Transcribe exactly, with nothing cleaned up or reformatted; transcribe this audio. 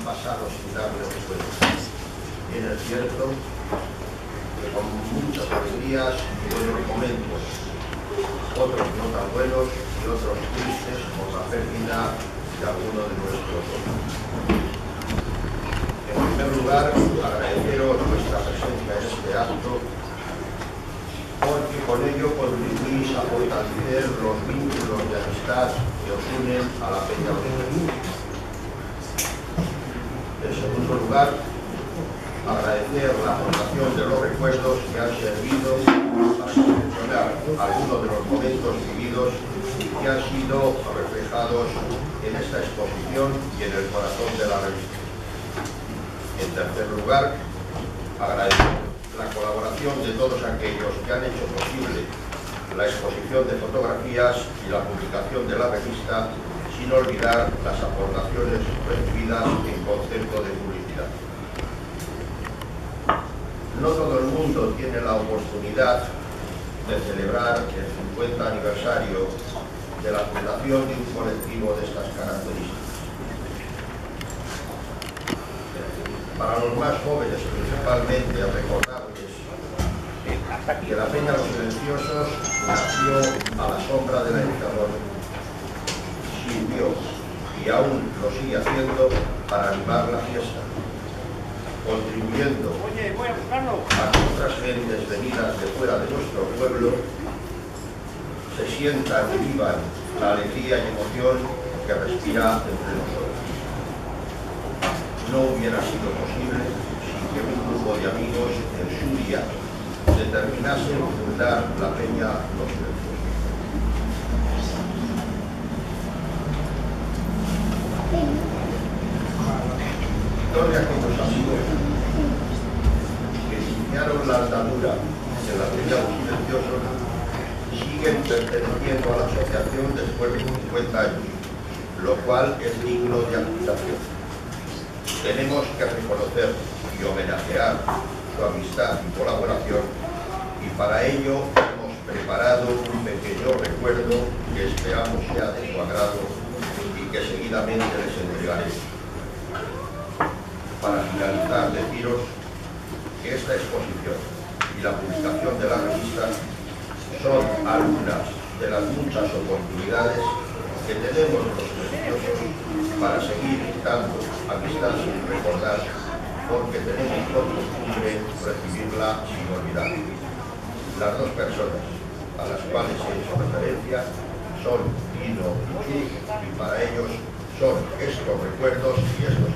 pasado sin darle cuenta. Bien es cierto que con muchas alegrías y buenos momentos, otros no tan buenos y otros tristes por la pérdida de alguno de nuestros hijos. En primer lugar, agradeceros vuestra presencia en este acto, porque con ello contribuís a fortalecer los vínculos de amistad que os unen a la Peña Orense. En segundo lugar, agradecer la aportación de los recuerdos que han servido para seleccionar algunos de los momentos vividos que han sido reflejados en esta exposición y en el corazón de la revista. En tercer lugar, agradecer la colaboración de todos aquellos que han hecho posible la exposición de fotografías y la publicación de la revista, sin olvidar las aportaciones recibidas en concepto de publicidad. No todo el mundo tiene la oportunidad de celebrar el cincuenta aniversario de la fundación de un colectivo de estas características. Para los más jóvenes, principalmente, recordarles que la Peña Los Silenciosos nació a la sombra de la Dictadura, sirvió y aún lo sigue haciendo para animar la fiesta, contribuyendo a que otras gentes venidas de fuera de nuestro pueblo se sientan y vivan la alegría y emoción que respira entre nosotros. No hubiera sido posible sin que un grupo de amigos en su día determinasen fundar la Peña Los Silenciosos. Todos aquellos amigos que iniciaron la andadura de la Peña Los Silenciosos siguen perteneciendo a la asociación después de cincuenta años, lo cual es digno de admiración. Tenemos que reconocer y homenajear su amistad y colaboración, y para ello hemos preparado un pequeño recuerdo que esperamos sea de su agrado y que seguidamente les entregaremos. Para finalizar, deciros que esta exposición y la publicación de la revista son algunas de las muchas oportunidades que tenemos los religiosos para seguir dando amistad sin recordar, porque tenemos por costumbre recibirla sin olvidar. Las dos personas a las cuales he hecho referencia son Lino y Chus, y para ellos son estos recuerdos y estos